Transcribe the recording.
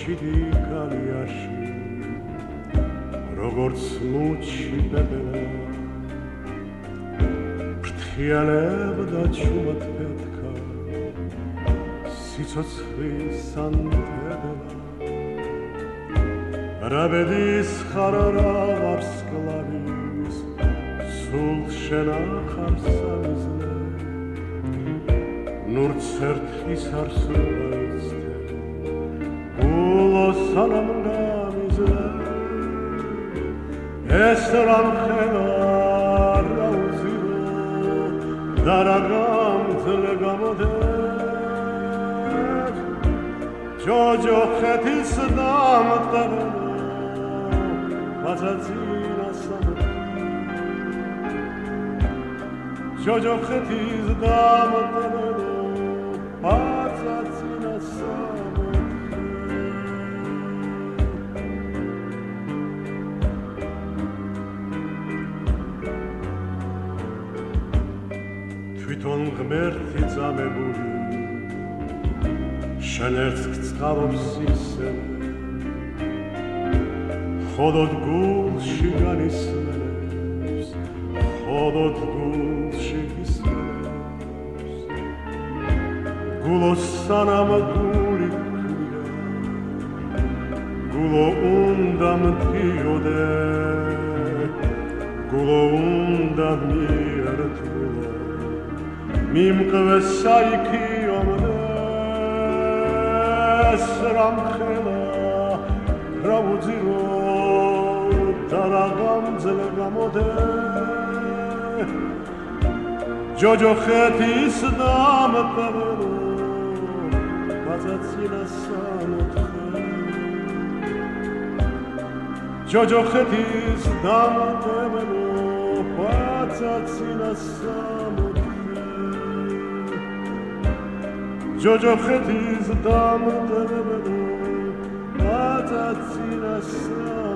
ხიდი გალიაში როგორც ლუჩი პეპელა ფრთხიალებდა ჩუმად პეთქა სიცოცხლის ანთებლა რაბედის ხარარა ვარსკლავის სულ შენახარ სამიზნე ნურც ერთხის არსულა იცდე გულო სალამგამიზნე ეს რამხელა რა უზირო და რა გამძლე გამოდეთ ჯოჯოხეთის დამტარნო მაცაცინა სამოთხე ჯოჯოხეთის დამტარნო მაცაცინა სამოთხე თვითონ ღმერთი წამებული შენ ერთს გწყალობს ისე ხოდოდ გულში განისმენებს ხოდოდ გულში ისმენებს გულო სანამ გული ქვია გულო უნდა მდიოდე გულო უნდა მიერთულო მიმყვეს საიქიომდე ეს რამხელა რა უძირო და რა გამძლე გამოდე ჯოჯოხეთის დამტარნო მაცაცინა სამოთხე ჯოჯოხეთის დამტარნო მაცაცინა სამოთხე ჯოჯოხეთის დამტარნო მაცაცინა სამოთხე